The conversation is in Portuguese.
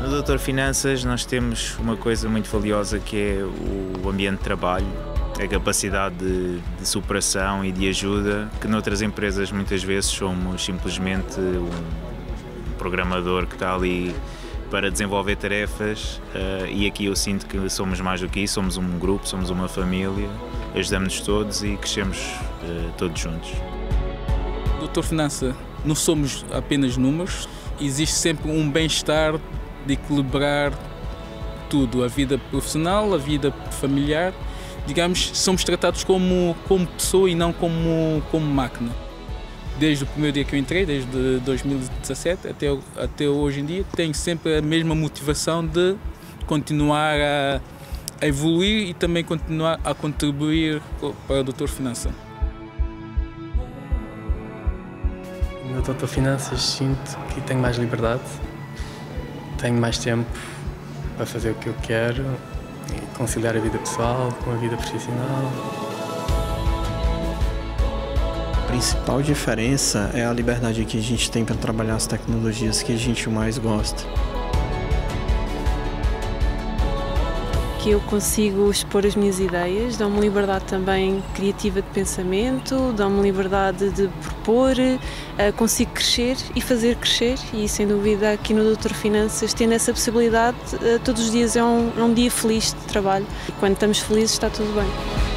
No Doutor Finanças nós temos uma coisa muito valiosa que é o ambiente de trabalho, a capacidade de superação e de ajuda, que noutras empresas muitas vezes somos simplesmente um programador que está ali para desenvolver tarefas, e aqui eu sinto que somos mais do que isso, somos um grupo, somos uma família, ajudamos-nos todos e crescemos todos juntos. Doutor Finança, não somos apenas números, existe sempre um bem-estar de equilibrar tudo, a vida profissional, a vida familiar. Digamos, somos tratados como pessoa e não como máquina. Desde o primeiro dia que eu entrei, desde 2017 até hoje em dia, tenho sempre a mesma motivação de continuar a evoluir e também continuar a contribuir para o Doutor Finança. No Doutor Finanças sinto que tenho mais liberdade, tenho mais tempo para fazer o que eu quero e conciliar a vida pessoal com a vida profissional. A principal diferença é a liberdade que a gente tem para trabalhar as tecnologias que a gente mais gosta. Que eu consigo expor as minhas ideias, dão-me liberdade também criativa de pensamento, dão-me liberdade de propor, consigo crescer e fazer crescer, e sem dúvida aqui no Doutor Finanças, tendo essa possibilidade, todos os dias é um dia feliz de trabalho, e quando estamos felizes está tudo bem.